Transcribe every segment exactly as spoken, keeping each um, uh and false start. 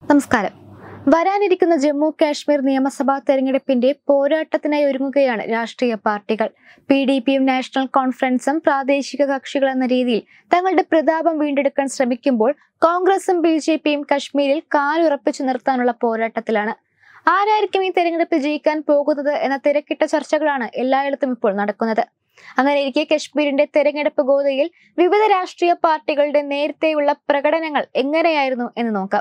നമസ്കാരം. വരാനിരിക്കുന്ന ജമ്മു കാശ്മീർ നിയമസഭാ തെരഞ്ഞെടുപ്പിന്റെ പോരാട്ടത്തിനായി ഒരുങ്ങുകയാണ് രാഷ്ട്രീയ പാർട്ടികൾ. പി ഡി പിയും നാഷണൽ കോൺഫറൻസും പ്രാദേശിക കക്ഷികൾ എന്ന രീതിയിൽ തങ്ങളുടെ പ്രതാപം വീണ്ടെടുക്കാൻ ശ്രമിക്കുമ്പോൾ കോൺഗ്രസും ബി ജെ പിയും കശ്മീരിൽ കാലുറപ്പിച്ചു നിർത്താനുള്ള പോരാട്ടത്തിലാണ്. ആരായിരിക്കും ഈ തെരഞ്ഞെടുപ്പ് ജയിക്കാൻ പോകുന്നത് എന്ന തിരക്കിട്ട ചർച്ചകളാണ് എല്ലായിടത്തും ഇപ്പോൾ നടക്കുന്നത്. അങ്ങനെയിരിക്കെ കശ്മീരിന്റെ തെരഞ്ഞെടുപ്പ് ഗോതയിൽ വിവിധ രാഷ്ട്രീയ പാർട്ടികളുടെ നേരത്തെയുള്ള പ്രകടനങ്ങൾ എങ്ങനെയായിരുന്നു എന്ന് നോക്കാം.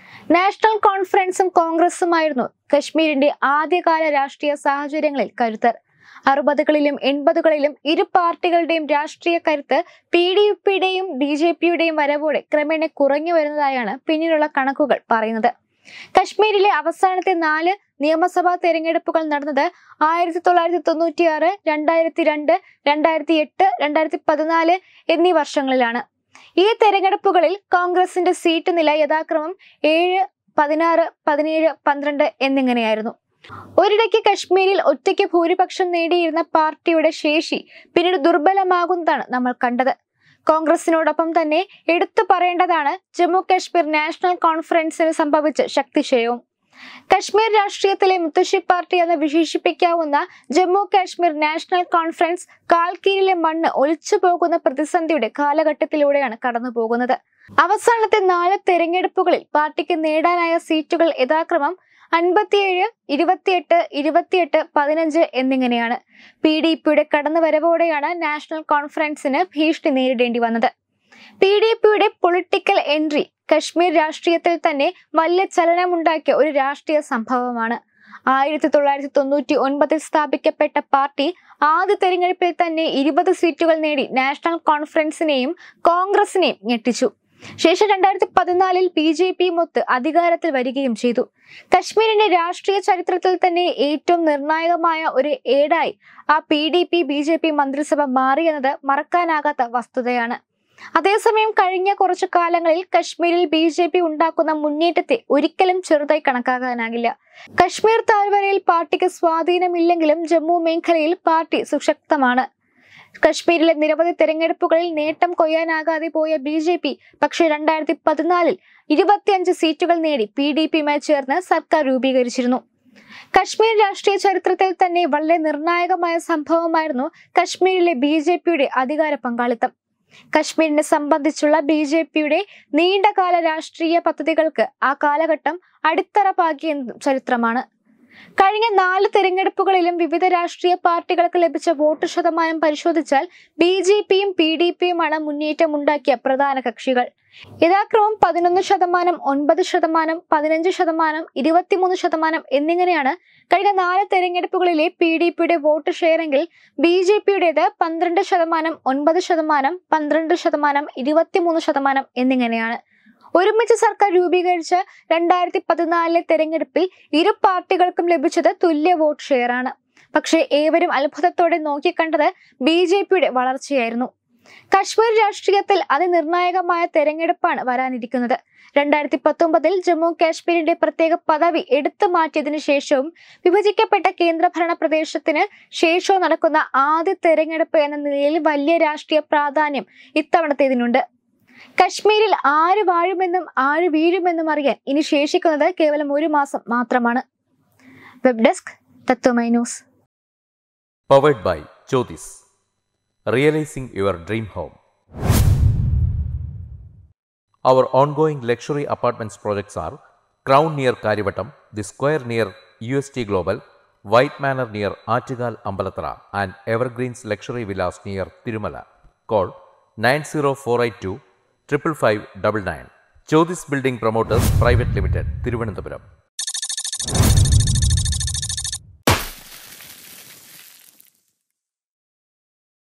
നാഷണൽ കോൺഫറൻസും കോൺഗ്രസുമായിരുന്നു കശ്മീരിന്റെ ആദ്യകാല രാഷ്ട്രീയ സാഹചര്യങ്ങളിൽ കരുത്തർ. അറുപതുകളിലും എൺപതുകളിലും ഇരു പാർട്ടികളുടെയും രാഷ്ട്രീയ കരുത്ത് പി ഡി പിയുടെയും ബി ജെ പിയുടെയും വരവോടെ ക്രമേണ കുറഞ്ഞു വരുന്നതായാണ് പിന്നീടുള്ള കണക്കുകൾ പറയുന്നത്. കശ്മീരിലെ അവസാനത്തെ നാല് നിയമസഭാ തെരഞ്ഞെടുപ്പുകൾ നടന്നത് ആയിരത്തി തൊള്ളായിരത്തി തൊണ്ണൂറ്റി ആറ് രണ്ടായിരത്തി രണ്ട് രണ്ടായിരത്തി എട്ട് രണ്ടായിരത്തി പതിനാല് എന്നീ വർഷങ്ങളിലാണ്. ഈ തെരഞ്ഞെടുപ്പുകളിൽ കോൺഗ്രസിന്റെ സീറ്റ് നില യഥാക്രമം ഏഴ്, പതിനാറ്, പതിനേഴ്, പന്ത്രണ്ട് എന്നിങ്ങനെയായിരുന്നു. ഒരിടയ്ക്ക് കശ്മീരിൽ ഒറ്റയ്ക്ക് ഭൂരിപക്ഷം നേടിയിരുന്ന പാർട്ടിയുടെ ശേഷി പിന്നീട് ദുർബലമാകുന്നതാണ് നമ്മൾ കണ്ടത്. കോൺഗ്രസിനോടൊപ്പം തന്നെ എടുത്തു പറയേണ്ടതാണ് ജമ്മു കാശ്മീർ നാഷണൽ കോൺഫറൻസിന് സംഭവിച്ച ശക്തിക്ഷയവും. കശ്മീർ രാഷ്ട്രീയത്തിലെ മുത്തശ്ശി പാർട്ടി എന്ന് വിശേഷിപ്പിക്കാവുന്ന ജമ്മു കാശ്മീർ നാഷണൽ കോൺഫറൻസ് കാൽക്കീഴിലെ മണ്ണ് ഒലിച്ചു പോകുന്ന പ്രതിസന്ധിയുടെ കാലഘട്ടത്തിലൂടെയാണ് കടന്നു പോകുന്നത്. അവസാനത്തെ നാല് തെരഞ്ഞെടുപ്പുകളിൽ പാർട്ടിക്ക് നേടാനായ സീറ്റുകൾ യഥാക്രമം അൻപത്തിയേഴ്, ഇരുപത്തിയെട്ട്, ഇരുപത്തിയെട്ട്, പതിനഞ്ച് എന്നിങ്ങനെയാണ്. പി ഡി പിയുടെ കടന്നുവരവോടെയാണ് നാഷണൽ കോൺഫറൻസിന് ഭീഷണി നേരിടേണ്ടി വന്നത്. പി ഡി പിയുടെ പൊളിറ്റിക്കൽ എൻട്രി കശ്മീർ രാഷ്ട്രീയത്തിൽ തന്നെ വലിയ ചലനമുണ്ടാക്കിയ ഒരു രാഷ്ട്രീയ സംഭവമാണ്. ആയിരത്തി തൊള്ളായിരത്തി തൊണ്ണൂറ്റി ഒൻപതിൽ സ്ഥാപിക്കപ്പെട്ട പാർട്ടി ആദ്യ തെരഞ്ഞെടുപ്പിൽ തന്നെ ഇരുപത് സീറ്റുകൾ നേടി നാഷണൽ കോൺഫറൻസിനെയും കോൺഗ്രസിനെയും ഞെട്ടിച്ചു. ശേഷം രണ്ടായിരത്തി പതിനാലിൽ ബി ജെ പിയും ഒത്ത് അധികാരത്തിൽ വരികയും ചെയ്തു. കശ്മീരിന്റെ രാഷ്ട്രീയ ചരിത്രത്തിൽ തന്നെ ഏറ്റവും നിർണായകമായ ഒരു ഏടായി ആ P D P B J P മന്ത്രിസഭ മാറിയെന്നത് മറക്കാനാകാത്ത വസ്തുതയാണ്. അതേസമയം കഴിഞ്ഞ കുറച്ചു കാലങ്ങളിൽ കശ്മീരിൽ ബി ജെ പി ഉണ്ടാക്കുന്ന മുന്നേറ്റത്തെ ഒരിക്കലും ചെറുതായി കണക്കാക്കാനാകില്ല. കശ്മീർ താഴ്വരയിൽ പാർട്ടിക്ക് സ്വാധീനമില്ലെങ്കിലും ജമ്മു മേഖലയിൽ പാർട്ടി സുശക്തമാണ്. കശ്മീരിലെ നിരവധി തെരഞ്ഞെടുപ്പുകളിൽ നേട്ടം കൊയ്യാനാകാതെ പോയ ബി ജെ പി പക്ഷേ രണ്ടായിരത്തി പതിനാലിൽ ഇരുപത്തിയഞ്ച് സീറ്റുകൾ നേടി പി ഡി പിയുമായി ചേർന്ന് സർക്കാർ രൂപീകരിച്ചിരുന്നു. കശ്മീർ രാഷ്ട്രീയ ചരിത്രത്തിൽ തന്നെ വളരെ നിർണായകമായ സംഭവമായിരുന്നു കശ്മീരിലെ ബി ജെ പിയുടെ അധികാര പങ്കാളിത്തം. കശ്മീരിനെ സംബന്ധിച്ചുള്ള ബി ജെ പിയുടെ നീണ്ടകാല രാഷ്ട്രീയ പദ്ധതികൾക്ക് ആ കാലഘട്ടം അടിത്തറ പാകിയ ചരിത്രമാണ്. കഴിഞ്ഞ നാല് തെരഞ്ഞെടുപ്പുകളിലും വിവിധ രാഷ്ട്രീയ പാർട്ടികൾക്ക് ലഭിച്ച വോട്ട് ശതമാനം പരിശോധിച്ചാൽ ബി ജെ പിയും പി ഡി പിയുമാണ് മുന്നേറ്റം ഉണ്ടാക്കിയ പ്രധാന കക്ഷികൾ. യഥാക്രമം പതിനൊന്ന് ശതമാനം, ഒൻപത് ശതമാനം, പതിനഞ്ച് ശതമാനം, ഇരുപത്തിമൂന്ന് ശതമാനം എന്നിങ്ങനെയാണ് കഴിഞ്ഞ നാല് തെരഞ്ഞെടുപ്പുകളിലെ പി ഡി പിയുടെ വോട്ട് ഷെയറെങ്കിൽ ബി ജെ പിയുടേത് പന്ത്രണ്ട് ശതമാനം, ഒൻപത് ശതമാനം, പന്ത്രണ്ട് ശതമാനം, ഇരുപത്തിമൂന്ന് ശതമാനം എന്നിങ്ങനെയാണ്. ഒരുമിച്ച് സർക്കാർ രൂപീകരിച്ച രണ്ടായിരത്തി പതിനാലിലെ തെരഞ്ഞെടുപ്പിൽ ഇരു പാർട്ടികൾക്കും ലഭിച്ചത് തുല്യ വോട്ട് ഷെയറാണ്. പക്ഷേ ഏവരും അത്ഭുതത്തോടെ നോക്കിക്കണ്ടത് ബി ജെ പിയുടെ വളർച്ചയായിരുന്നു. കശ്മീർ രാഷ്ട്രീയത്തിൽ അതിനിർണായകമായ തെരഞ്ഞെടുപ്പാണ് വരാനിരിക്കുന്നത്. രണ്ടായിരത്തി പത്തൊമ്പതിൽ ജമ്മു കാശ്മീരിന്റെ പ്രത്യേക പദവി എടുത്തു മാറ്റിയതിനു ശേഷവും വിഭജിക്കപ്പെട്ട കേന്ദ്രഭരണ പ്രദേശത്തിന് ശേഷവും നടക്കുന്ന ആദ്യ തെരഞ്ഞെടുപ്പ് എന്ന നിലയിൽ വലിയ രാഷ്ട്രീയ പ്രാധാന്യം ഇത്തവണത്തേതിനുണ്ട്. കശ്മീരിൽ ആര് വാഴുമെന്നും ആര് വീഴുമെന്നും അറിയാൻ ഇനി ശേഷിക്കുന്നത് കേവലം ഒരു മാസം മാത്രമാണ്. Web desk Tatwamayi news. Powered by Jyothis. Realizing your dream home. Our ongoing luxury apartments projects are Crown near Karivattam, The Square near U S T Global, White Manor near Aattugal Ambalathara, and Evergreens Luxury Villas near Tirumala. Call nine zero four eight two five five five nine nine. Jyothis Building Promoters Private Limited, Thiruvananthapuram.